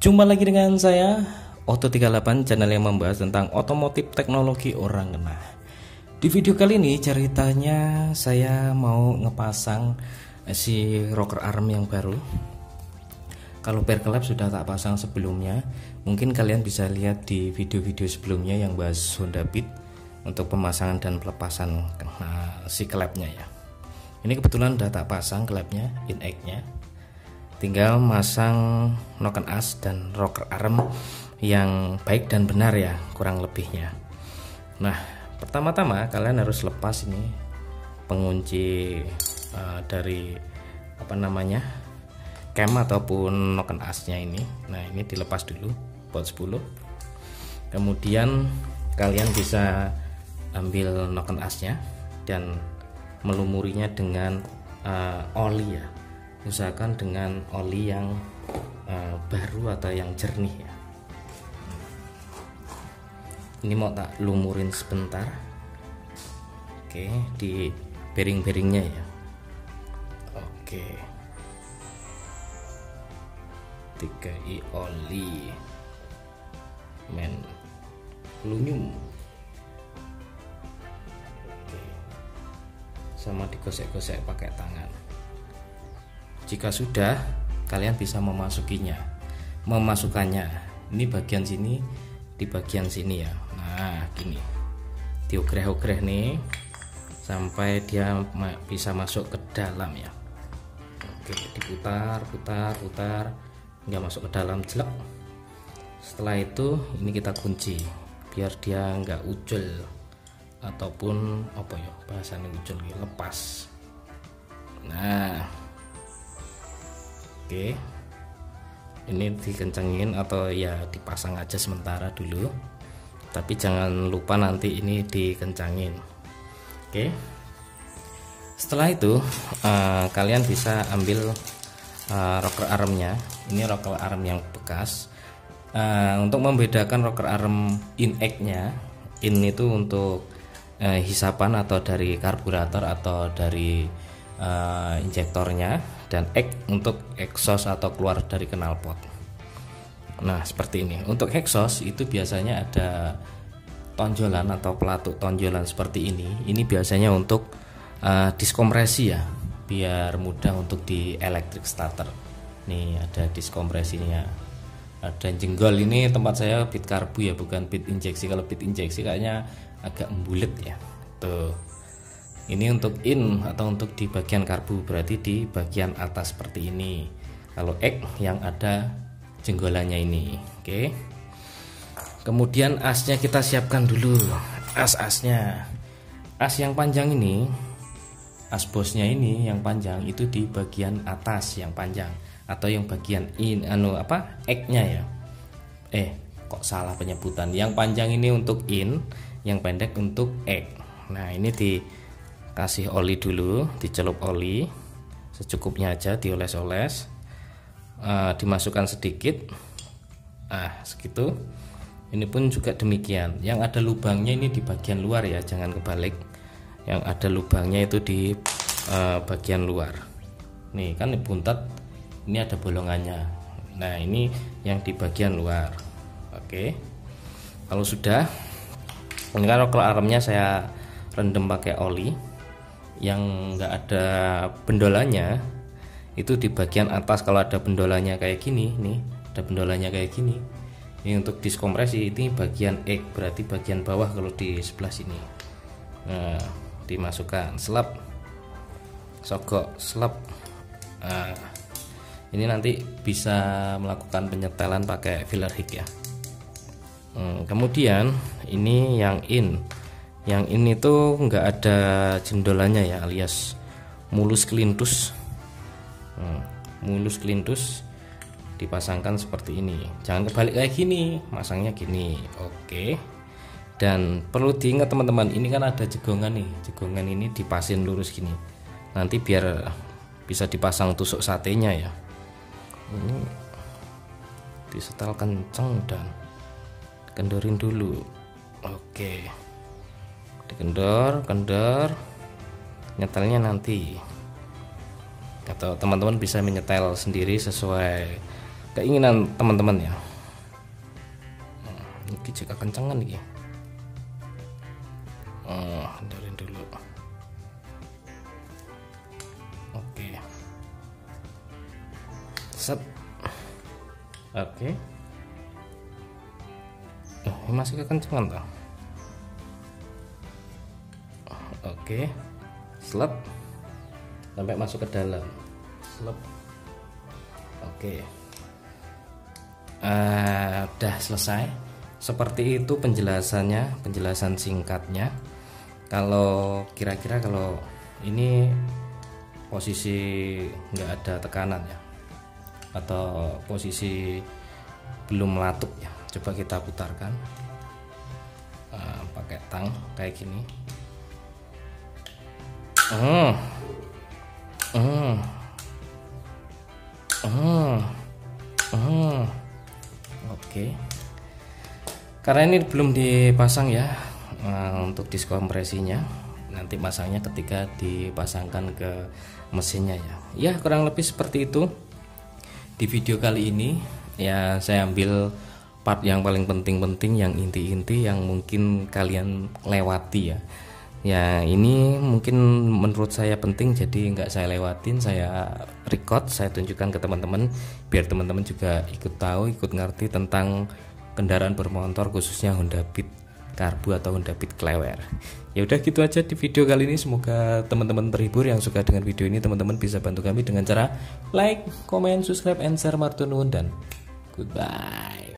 Jumpa lagi dengan saya Auto38, channel yang membahas tentang otomotif teknologi orang kena. Di video kali ini ceritanya saya mau ngepasang si rocker arm yang baru. Kalau Perclap sudah tak pasang sebelumnya, mungkin kalian bisa lihat di video-video sebelumnya yang bahas Honda Beat untuk pemasangan dan pelepasan si klepnya ya. Ini kebetulan udah tak pasang klepnya, in-egg-nya. Tinggal masang noken as dan rocker arm yang baik dan benar ya, kurang lebihnya. Nah, pertama-tama kalian harus lepas ini pengunci dari cam ataupun noken asnya ini. Nah, ini dilepas dulu buat 10. Kemudian kalian bisa ambil noken asnya dan melumurinya dengan oli ya. Usahakan dengan oli yang baru atau yang jernih ya. Ini mau tak lumurin sebentar. Oke, di bearing-bearingnya ya. Oke, 3i oli men lunyum. Oke, sama digosek-gosek pakai tangan. Jika sudah, kalian bisa memasukkannya. Ini bagian sini, di bagian sini ya. Nah, gini. Diogreh-ogreh nih sampai dia bisa masuk ke dalam ya. Oke, diputar, putar, nggak masuk ke dalam, jelek. Setelah itu, ini kita kunci biar dia nggak ucul ataupun apa ya bahasanya ucul, lepas. Nah, oke, ini dikencengin atau ya dipasang aja sementara dulu, tapi jangan lupa nanti ini dikencangin. Oke, setelah itu kalian bisa ambil rocker armnya. Ini rocker arm yang bekas. Untuk membedakan rocker arm in-egg-nya, in itu untuk hisapan atau dari karburator atau dari injektornya, dan egg untuk exhaust atau keluar dari knalpot. Nah, seperti ini. Untuk exhaust itu biasanya ada tonjolan atau pelatuk tonjolan seperti ini. Ini biasanya untuk diskompresi ya, biar mudah untuk di electric starter. Nih ada diskompresinya. Ada jenggol, ini tempat saya bit karbu ya, bukan bit injeksi. Kalau bit injeksi kayaknya agak membulet ya. Tuh. Ini untuk in atau untuk di bagian karbu, berarti di bagian atas seperti ini. Kalau egg yang ada jenggolannya ini. Oke. Kemudian asnya kita siapkan dulu. Asnya. As yang panjang ini, as bosnya ini yang panjang itu di bagian atas yang panjang, atau yang bagian in egg-nya ya. Kok salah penyebutan. Yang panjang ini untuk in, yang pendek untuk egg. Nah, ini dikasih oli dulu, dicelup oli secukupnya aja, dioles-oles, dimasukkan sedikit, segitu. Ini pun juga demikian. Yang ada lubangnya ini di bagian luar ya, jangan kebalik. Yang ada lubangnya itu di bagian luar. Nih kan buntat, ini ada bolongannya. Nah, ini yang di bagian luar. Oke, kalau sudah, ini kan rocker armnya saya rendam pakai oli. Yang enggak ada bendolanya itu di bagian atas. Kalau ada bendolanya kayak gini nih, ada bendolanya kayak gini, ini untuk diskompresi. Ini bagian egg, berarti bagian bawah kalau di sebelah sini. Nah, dimasukkan, selap, sogok, selap. Nah, ini nanti bisa melakukan penyetelan pakai filler hik ya. Kemudian ini yang in. Yang ini tuh nggak ada jendolannya ya, alias mulus kelintus. Mulus kelintus dipasangkan seperti ini. Jangan kebalik kayak gini, masangnya gini. Oke. Dan perlu diingat teman-teman, ini kan ada jegongan nih. Jegongan ini dipasin lurus gini. Nanti biar bisa dipasang tusuk satenya ya. Ini disetel kenceng dan kendorin dulu. Oke. Kendor, nyetelnya nanti, atau teman-teman bisa menyetel sendiri sesuai keinginan teman-teman ya. Ini jika kencengan nih. Hindarin dulu. Oke. Set. Oke. Ini masih kekencengan toh. Oke. Slep. Sampai masuk ke dalam. Slep. Oke. Udah selesai. Seperti itu penjelasannya, penjelasan singkatnya. Kalau kira-kira kalau ini posisi nggak ada tekanan ya, atau posisi belum meletup ya, coba kita putarkan pakai tang kayak gini. Oke. Karena ini belum dipasang ya, untuk disk kompresinya nanti masangnya ketika dipasangkan ke mesinnya ya. Ya kurang lebih seperti itu. Di video kali ini ya saya ambil part yang paling penting-penting, yang inti-inti yang mungkin kalian lewati ya. Ya ini mungkin menurut saya penting, jadi nggak saya lewatin, saya record, saya tunjukkan ke teman-teman biar teman-teman juga ikut tahu, ikut ngerti tentang kendaraan bermotor khususnya Honda Beat Karbu atau Honda Beat Klewer. Ya udah gitu aja di video kali ini, semoga teman-teman terhibur. Yang suka dengan video ini teman-teman bisa bantu kami dengan cara like, comment, subscribe, and share. Martunun dan goodbye.